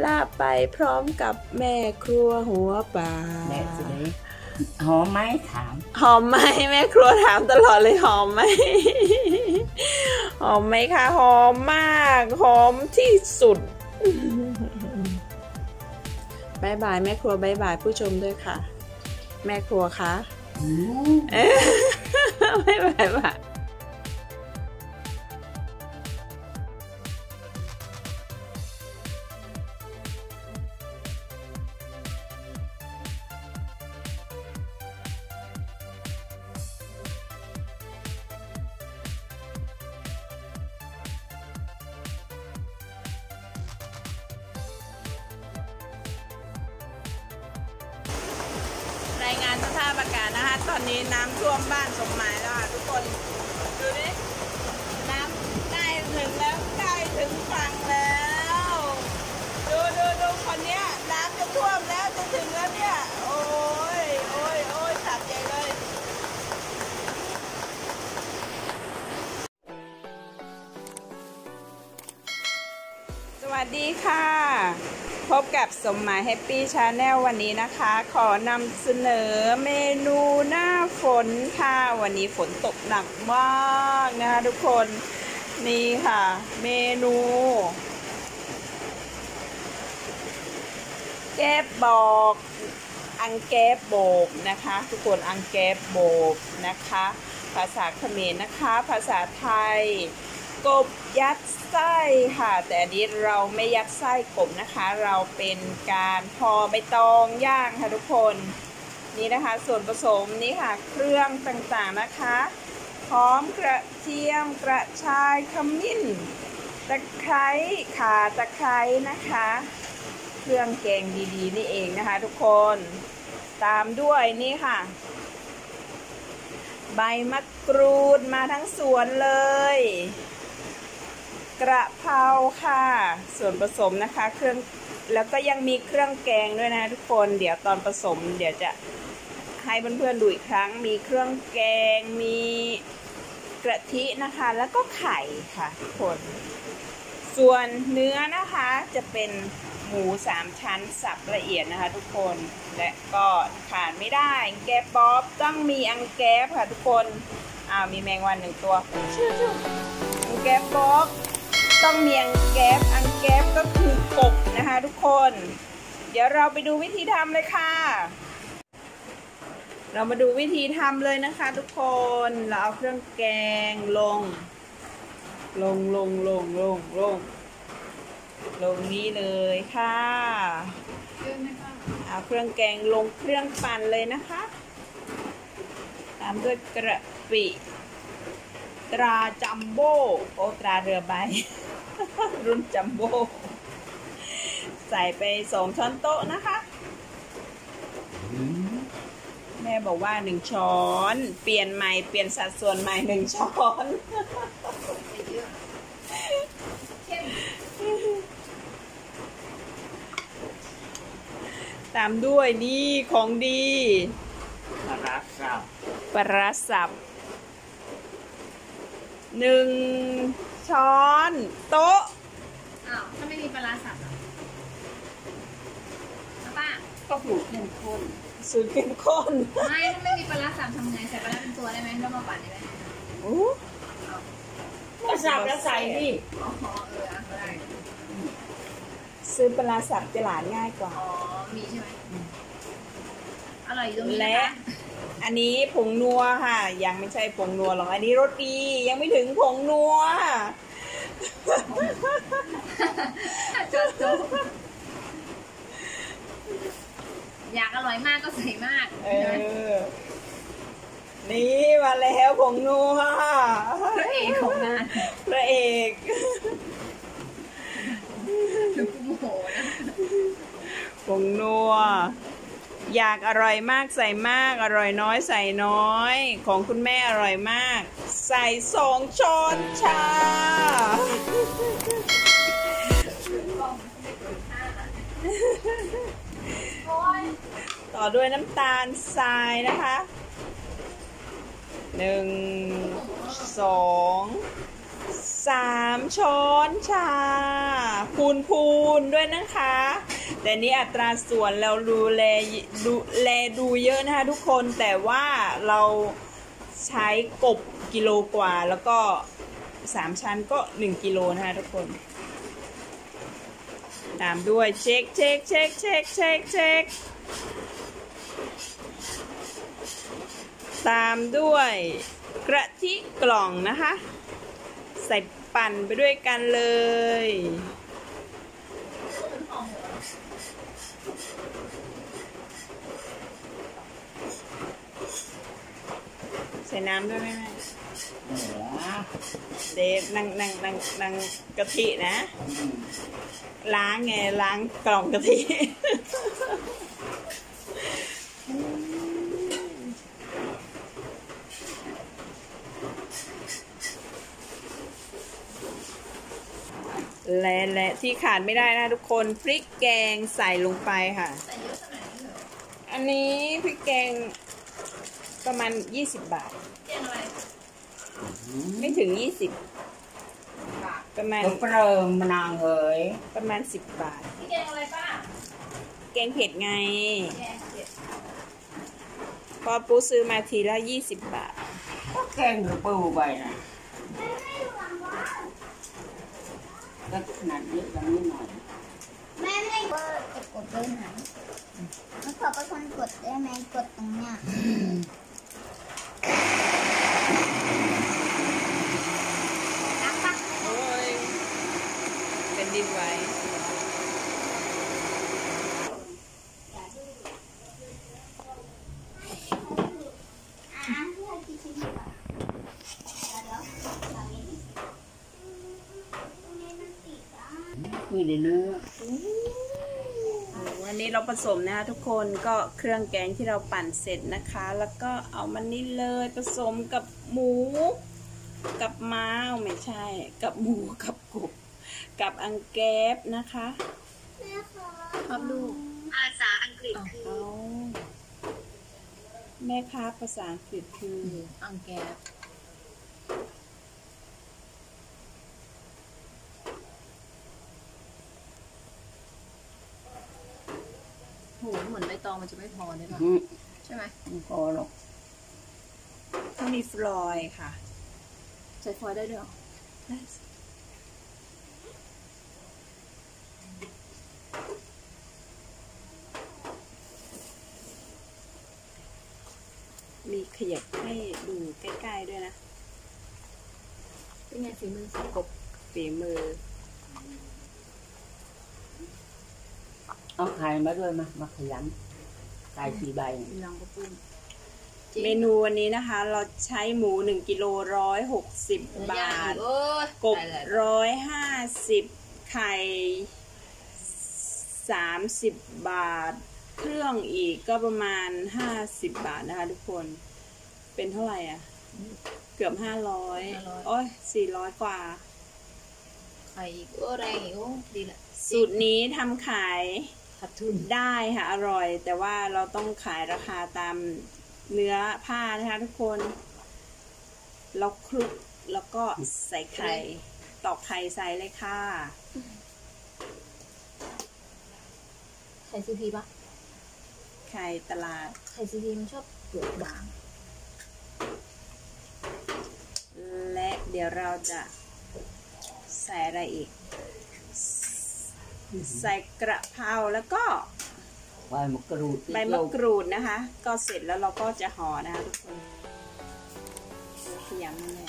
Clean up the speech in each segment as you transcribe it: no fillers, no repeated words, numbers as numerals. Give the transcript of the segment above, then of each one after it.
ลาบไปพร้อมกับแม่ครัวหัวป่าแม่สิหอมไหมถามหอมไหมแม่ครัวถามตลอดเลยหอมไหมหอมไหมคะหอมมากหอมที่สุดบายบายแม่ครัวบายบายผู้ชมด้วยค่ะแม่ครัวคะบายบายค่ะรายงานสภาพอากาศนะคะตอนนี้น้ำท่วมบ้านสมหมายแล้วค่ะทุกคนดูดิน้ำใกล้ถึงแล้วใกล้ถึงฝั่งแล้วดูคนเนี้ยน้ำจะท่วมแล้วจะถึงแล้วเนี่ยโอ้ยสับใหญ่เลยสวัสดีค่ะพบกับสมหมายแฮปปี้ชาแนลวันนี้นะคะขอนำเสนอเมนูหน้าฝนค่ะวันนี้ฝนตกหนักมากนะคะทุกคนนี่ค่ะเมนูแกบบอกอังแกบโบกนะคะทุกคนอังแกบโบกนะคะภาษาเขมรนะคะภาษาไทยกบยัดไส้ค่ะแต่อันนี้เราไม่ยัดไส้กบนะคะเราเป็นการทอใบตองย่างค่ะทุกคนนี่นะคะส่วนผสมนี่ค่ะเครื่องต่างๆนะคะหอมกระเทียมกระชายขมิ้นตะไคร้ข่าตะไคร้นะคะเครื่องแกงดีๆนี่เองนะคะทุกคนตามด้วยนี่ค่ะใบมะกรูดมาทั้งสวนเลยกระเพราค่ะส่วนผสมนะคะเครื่องแล้วก็ยังมีเครื่องแกงด้วยนะทุกคนเดี๋ยวตอนผสมเดี๋ยวจะให้เพื่อนๆดูอีกครั้งมีเครื่องแกงมีกะทินะคะแล้วก็ไข่ค่ะทุกคนส่วนเนื้อนะคะจะเป็นหมู3ชั้นสับละเอียดนะคะทุกคนและก็ขาดไม่ได้แกบบ๊อบต้องมีอังแกบค่ะทุกคนมีแมงวัน1ตัวอังแกบบ๊อบต้องมีอังแก๊บก็คือกบนะคะทุกคนเดี๋ยวเราไปดูวิธีทำเลยค่ะเรามาดูวิธีทำเลยนะคะทุกคนเราเอาเครื่องแกงลงนี้เลยค่ะเอาเครื่องแกงลงเครื่องปั่นเลยนะคะตามด้วยกระปิตราจัมโบ้ตราเรือใบ รุ่นจัมโบ้ใส่ไป2 ช้อนโต๊ะนะคะแม่บอกว่า1 ช้อนเปลี่ยนใหม่เปลี่ยนสัดส่วนใหม่1 ช้อนตามด้วยนี่ของดีปลาร้าสับ 1 ช้อนโต๊ะถ้าไม่มีปลาร้าสับป้าก็สูตรเข้มข้นไม่ถ้าไม่มีปลาร้าสับทำไงใส่ปลาร้าเป็นตัวได้ไหมแล้วมาปั่นได้ไหมก็สับแล้วใส่ดิได้ซื้อปลาสับจะหลานง่ายกว่ามีใช่ไหมอร่อยอยู่ตรงนี้และอันนี้ผงนัวค่ะยังไม่ใช่ผงนัวหรอกอันนี้รสดียังไม่ถึงผงนัวอยากอร่อยมากก็ใส่มากนี่มาแล้วผงนัวพระเอกของงานพระเอกคือโมโหนะผงนัวอยากอร่อยมากใส่มากอร่อยน้อยใส่น้อยของคุณแม่อร่อยมากใส่2 ช้อนชาต่อด้วยน้ำตาลทรายนะคะ1 2 3 ช้อนชาพูนด้วยนะคะ แต่นี้อัตราส่วนเราดูเยอะนะคะทุกคนแต่ว่าเราใช้กบกิโลกว่าแล้วก็3 ชั้นก็1 กิโลนะคะทุกคนตามด้วยเช็คตามด้วยกะทิกล่องนะคะใส่ปั่นไปด้วยกันเลยใส่น้ำด้วยไหมแม่เดฟนั่งกะทินะล้างไงล้างกล่องกะทิและที่ขาดไม่ได้นะทุกคนพริกแกงใส่ลงไปค่ะอันนี้พริกแกงประมาณ20 บาทไม่ถึง20ประมาณเปริมมนางเอ๋ยประมาณ10 บาทพี่แกงอะไรป้าแกงเผ็ดไงแกงเผ็ดพอปูซื้อมาทีละ20 บาทก็แกงหรือปูไปนะก็ขนาดนี้ยังไม่หน่อยแม่ไม่กดเลยไหนแล้วขอเป็นคนกดได้ไหมกดตรงเนี้ยโอ้ยเป็นดินไว้มีเนื้อวันนี้เราผสมนะคะทุกคนก็เครื่องแกงที่เราปั่นเสร็จนะคะแล้วก็เอามันนี่เลยผสมกับหมูกับม้าไม่ใช่กับหมูกับกบกับอังแกบนะคะครับลูกภาษาอังกฤษคือแม่ค้าภาษาอังกฤษคืออังแกบโหเหมือนใบตองมันจะไม่พอเนี่ยหรอใช่ไหมไม่พอหรอกต้องมีฟลอยค่ะใส่ฟอยได้ด้วยหรอมีขยับให้ดูใกล้ๆด้วยนะเป็นไงฝีมือกบฝีมือเอาไข่มาด้วยมาขยำไข่4 ใบลองกระปุ้นเมนูวันนี้นะคะเราใช้หมู1 กิโล160 บาทกบ150ไข่30 บาทเครื่องอีกก็ประมาณ50 บาทนะคะทุกคนเป็นเท่าไหร่อ่ะเกือบ500โอ้ย400 กว่าไข่อีกแรงอีกดีละสูตรนี้ทำขายขาดทุนได้ค่ะอร่อยแต่ว่าเราต้องขายราคาตามเนื้อผ้านะคะทุกคนเราคลุกแล้วก็ใส่ไข่ตอกไข่ใส่เลยค่ะไข่ซีพีปะไข่ตลาดไข่ซีพีมันชอบเปลือกบางและเดี๋ยวเราจะใส่อะไรอีกใส่กระเพราแล้วก็ใบมะกรูดนะคะก็เสร็จแล้วเราก็จะห่อนะคะทุกคนขยำเลย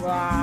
ว้าว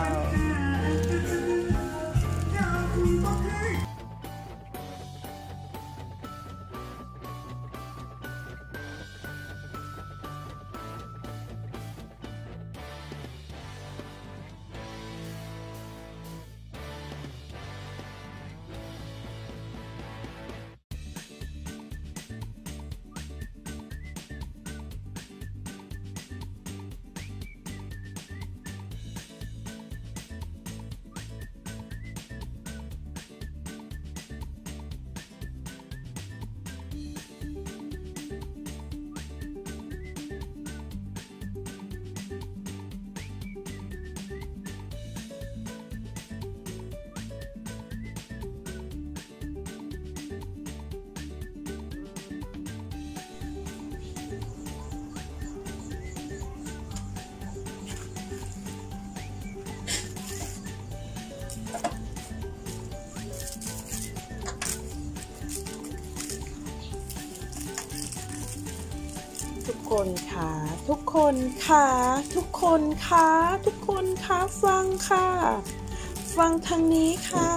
ทุกคนค่ะทุกคนค่ะทุกคนค่ะทุกคนค่ะฟังค่ะฟังทางนี้ค่ะ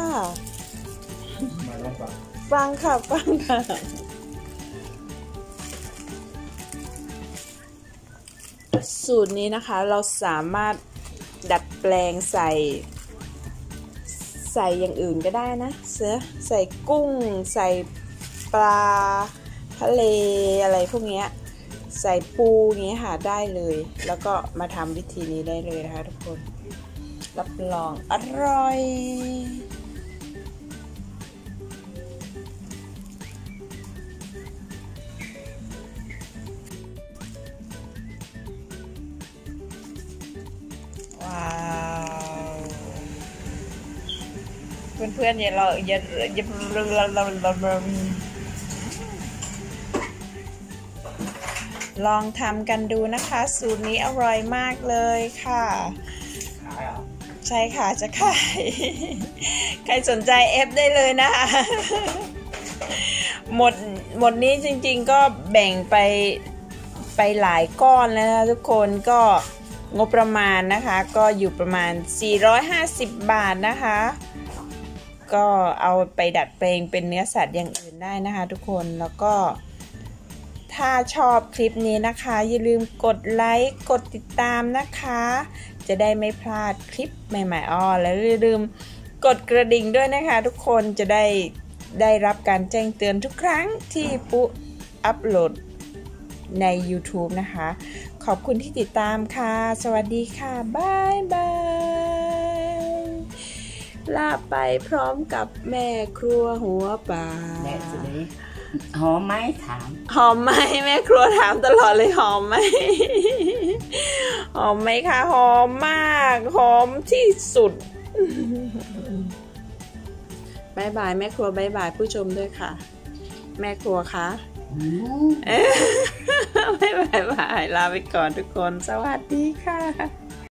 ฟังค่ะฟังค่ะสูตรนี้นะคะเราสามารถดัดแปลงใส่อย่างอื่นก็ได้นะใส่กุ้งใส่ปลาทะเลอะไรพวกเนี้ยใส่ปูอย่างนี้ค่ะได้เลยแล้วก็มาทำวิธีนี้ได้เลยนะคะทุกคนรับรองอร่อยว้าวเพื่อนๆอย่าลองทำกันดูนะคะสูตรนี้อร่อยมากเลยค่ะขายเหรอใช่ค่ะจะขายใครสนใจเอฟได้เลยนะคะหมดนี้จริงๆก็แบ่งไปหลายก้อนแล้วนะทุกคนก็งบประมาณนะคะก็อยู่ประมาณ450 บาทนะคะก็เอาไปดัดแปลงเป็นเนื้อสัตว์อย่างอื่นได้นะคะทุกคนแล้วก็ถ้าชอบคลิปนี้นะคะอย่าลืมกดไลค์กดติดตามนะคะจะได้ไม่พลาดคลิปใหม่ๆแล้วอย่าลืมกดกระดิ่งด้วยนะคะทุกคนจะได้รับการแจ้งเตือนทุกครั้งที่ปุ๊อัปโหลดใน YouTube นะคะขอบคุณที่ติดตามค่ะสวัสดีค่ะบ๊ายบายลาไปพร้อมกับแม่ครัวหัวป่าแม่สุดนี้หอมไหมถามหอมไหมแม่ครัวถามตลอดเลยหอมไหมหอมไหมคะหอมมากหอมที่สุดบายบายแม่ครัวบายบายผู้ชมด้วยค่ะแม่ครัวคะบายบายลาไปก่อนทุกคนสวัสดีค่ะ